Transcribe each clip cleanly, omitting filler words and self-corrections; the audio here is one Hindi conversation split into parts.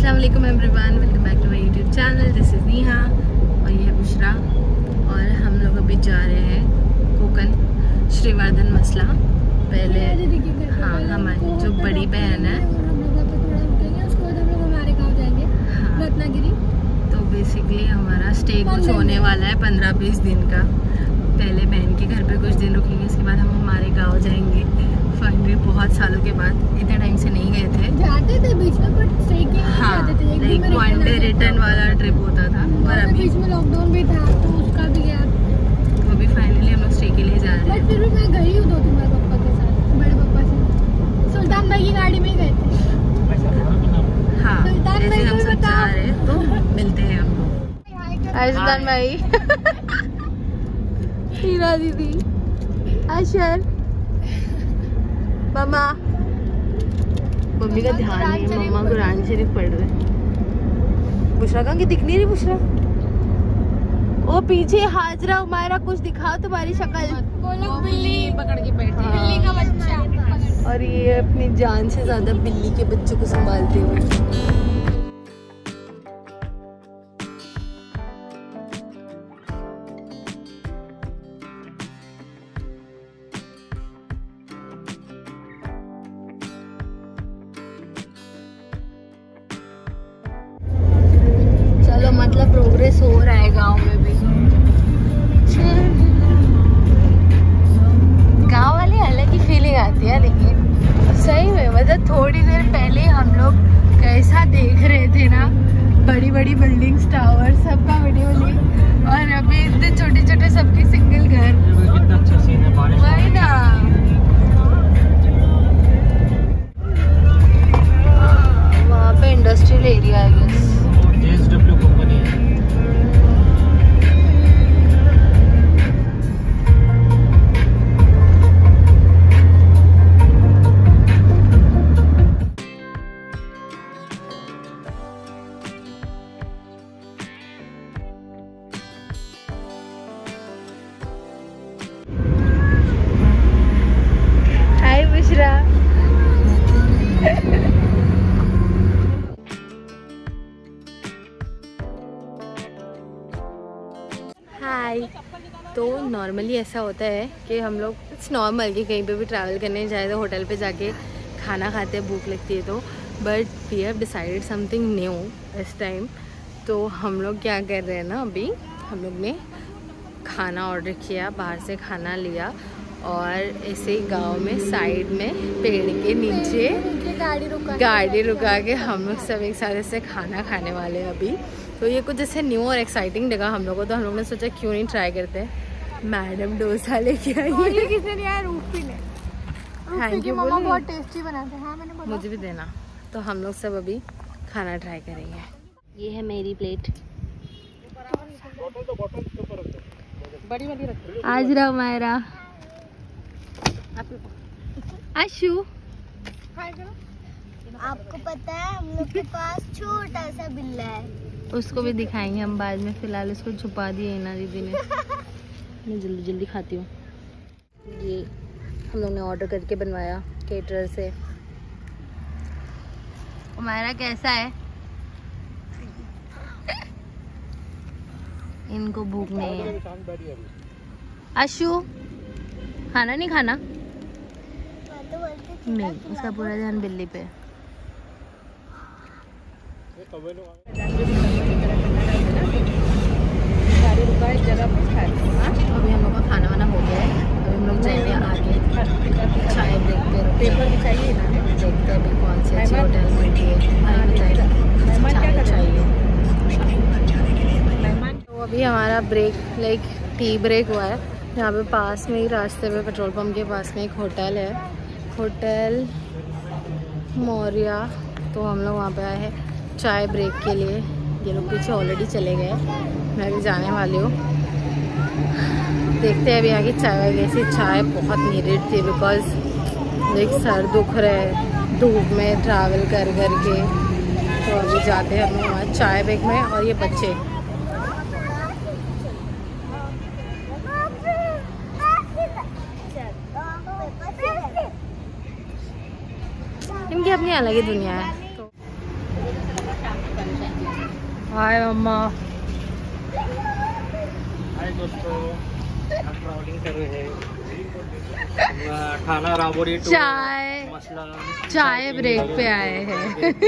अस्सलाम वालेकुम everyone, welcome back to my YouTube channel. This is Neha और ये है बुशरा और हम लोग अभी जा रहे हैं कोकन श्रीवर्धन मसला। पहले हाँ, हमारी जो बड़ी बहन है हाँ, रत्नागिरी। तो बेसिकली हमारा स्टे कुछ होने वाला है 15-20 दिन का। पहले बहन के घर पे कुछ दिन रुकेंगे, इसके बाद हम हमारे गाँव जाएंगे। फाइनली बहुत सालों के बाद, इतने टाइम से नहीं गए थे, जाते थे बीच में पर स्टे के लिए जाते थे। लाइक वन डे रिटर्न वाला ट्रिप होता था, पर अभी बीच में लॉकडाउन भी था तो उसका भी गया। तो अभी फाइनली हम लोग स्टे के लिए जा रहे हैं। फिर भी मैं गई हूँ 2-3 बार पापा के साथ, बड़े पापा से सुल्तान भाई की गाड़ी में ही गए थे। हाँ, जैसे हम सब जा रहे हैं तो मिलते हैं हम लोग। सुल्तान भाई, हीरा दीदी, अशर, मम्मा। मम्मी का ध्यान नहीं है, मम्मा कुरान शरीफ पढ़ रहे हैं। बुशरा कहाँ की दिख नहीं रही? बुशरा वो पीछे हाजरा उमायरा, कुछ दिखाओ तुम्हारी शक्ल। वो लोग बिल्ली पकड़ के बैठे हैं, बिल्ली का बच्चा। और ये अपनी जान से ज्यादा बिल्ली के बच्चों को संभालते हुए। मतलब प्रोग्रेस हो रहा है गांव में भी। गांव वाली अलग ही फीलिंग आती है, लेकिन सही में मतलब थोड़ी देर पहले हम लोग कैसा देख रहे थे ना, बड़ी बड़ी बिल्डिंग्स, टावर, सबका वीडियो ली, और अभी इतने छोटे छोटे सबके सिंगल घर। वही ना, वहाँ पे इंडस्ट्रियल एरिया है गेस। हाय बुशरा। हाय। तो नॉर्मली ऐसा होता है कि हम लोग, इट्स नॉर्मल कि कहीं पे भी ट्रैवल करने जाए तो होटल पे जाके खाना खाते हैं, भूख लगती है तो। But we have decided something new इस टाइम। तो हम लोग क्या कर रहे हैं ना, अभी हम लोग ने खाना ऑर्डर किया, बाहर से खाना लिया और ऐसे गांव में साइड में पेड़ के नीचे गाड़ी रुका के हम लोग सब एक साथ ऐसे खाना खाने वाले हैं अभी। तो ये कुछ जैसे न्यू और एक्साइटिंग लगा हम लोगों को, तो हम लोग ने सोचा क्यों नहीं ट्राई करते हैं। मैडम डोसा लेके आई है। किसने दिया है? रूपी ने। थैंक यू, मम्मा बहुत टेस्टी बनाते हैं। हाँ, मैंने बोला मुझे भी देना। तो हम लोग सब अभी खाना ट्राई करेंगे। ये है मेरी प्लेट। आज रहा मायरा, आशु। आपको पता है हम लोग के पास छोटा सा बिल्ला है, उसको भी दिखाएंगे हम बाद में। फिलहाल उसको छुपा दिए ना दीदी ने। मैं जल्दी जल्दी खाती हूँ। ये हम लोग ने ऑर्डर करके बनवाया केटरर से। हमारा कैसा है? इनको भूख नहीं है। आशु, खाना नहीं खाना? नहीं, उसका पूरा ध्यान बिल्ली पे। अभी हम लोग का खाना वाना हो गया है। अभी हम लोग जाएंगे आगे चाय ब्रेक पे। पेपर भी चाहिए ना, देखते हैं अभी कौन से अच्छे होटल मिलती है। चाय चाहिए। तो अभी हमारा ब्रेक, लाइक टी ब्रेक हुआ है। यहाँ पे पास में ही रास्ते पे पेट्रोल पंप के पास में एक होटल है, होटल मौर्या। तो हम लोग वहाँ पे आए हैं चाय ब्रेक के लिए। ये लोग पीछे ऑलरेडी चले गए, मैं भी जाने वाली हूँ। देखते हैं अभी आगे चाय कैसी। चाय बहुत नीडेड थी बिकॉज एक सर दुख रहे धूप में ट्रैवल कर के। तो अभी जाते हैं हम वहाँ चाय ब्रेक में। और ये बच्चे इनकी अपनी अलग ही दुनिया है। तो हाय मम्मा। हाय दोस्तों, हम ट्रैवलिंग कर रहे हैं ठाणा राबोरी टू चाय ब्रेक पे आए हैं।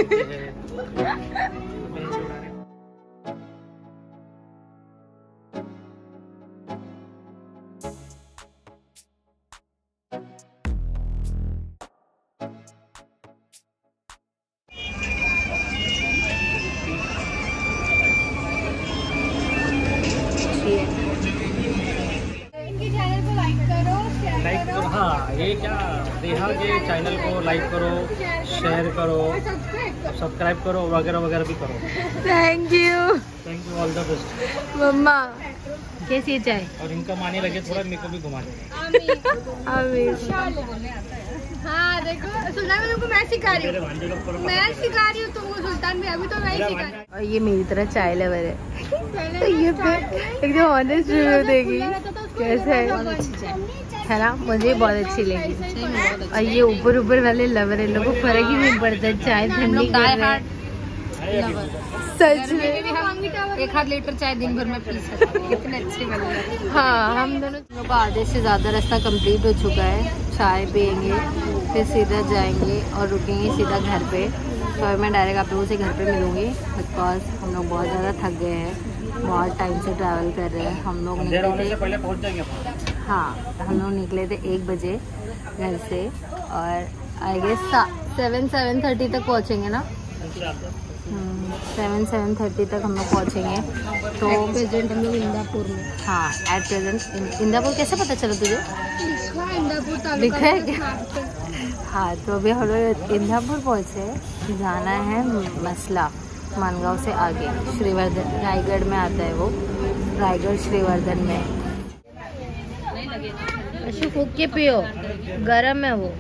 हाँ, ये क्या नेहा के चैनल को लाइक करो, शेयर करो, सब्सक्राइब करो, वगैरह वगैरह भी करो। Thank you all the best मम्मा। कैसी है चाय? और इनका माने लगे थोड़ा, मेरे को भी घुमा दो। हाँ देखो, सुना है तुमको, मैं सिखा रही हूँ, तुमको सुल्तान भी अभी तो मैं ही सिखा रही हूँ। और ये मेरी तरह चाय लवर है। तो ये एकदम ऑनेस्ट रिव्यू देगी कैसे है ना। मुझे बहुत अच्छी लगी। और ये ऊपर ऊपर वाले लवर है, लोगों को फर्क ही नहीं पड़ता चाय ठंडी कर रहे हैं। सच में 1 लीटर चाय दिन भर में पी सकते हैं, कितने अच्छे बन रहे हैं। हाँ, हम दोनों का आधे से ज़्यादा रास्ता कंप्लीट हो चुका है। चाय पियेंगे, फिर सीधा जाएंगे और रुकेंगे सीधा घर पे। तो मैं डायरेक्ट आप लोगों से घर पे मिलूँगी, बिकॉज हम लोग बहुत ज़्यादा थक गए हैं, बहुत टाइम से ट्रैवल कर रहे हैं। हम लोग निकले थे पहले पहुंच जाएंगे। हाँ, हम लोग निकले थे 1 बजे घर से, और आई गेस 7-7:30 तक पहुँचेंगे ना। 7-7:30 तक हम लोग पहुँचेंगे। तो प्रेजेंट हम लोग इंदापुर में। हाँ, एट प्रेजेंट इंदापुर। कैसे पता चला तुझे? इंदापुर लिखा है क्या? हाँ, तो अभी हम लोग इंदापुर पहुँचे। जाना है मसला, मानगांव से आगे श्रीवर्धन, रायगढ़ में आता है वो, रायगढ़ श्रीवर्धन में। अशु फूक के पियो, गरम है वो।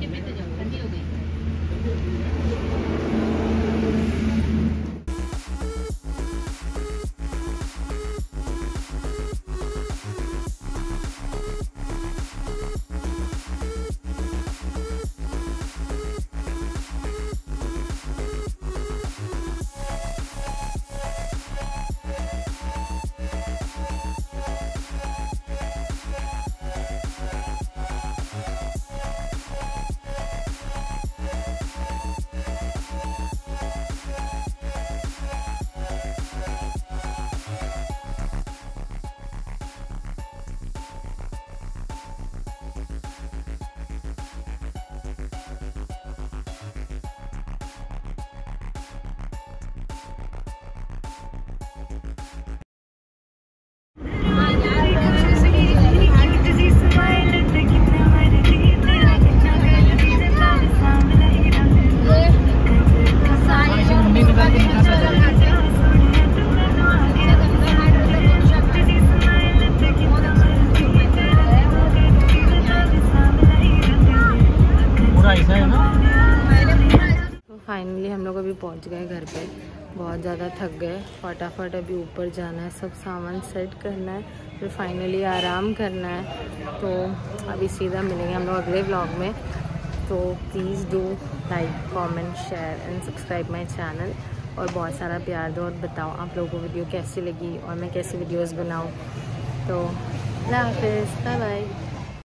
फाइनली हम लोग अभी पहुंच गए घर पे। बहुत ज़्यादा थक गए, फटाफट अभी ऊपर जाना है, सब सामान सेट करना है, फिर फाइनली आराम करना है। तो अभी सीधा मिलेंगे हम लोग अगले व्लॉग में। तो please do like, comment, share and subscribe my channel, और बहुत सारा प्यार दो और बताओ आप लोगों को वीडियो कैसी लगी और मैं कैसी वीडियोस बनाऊँ। तो अल्लाह हाफ़िज़, बाय बाय।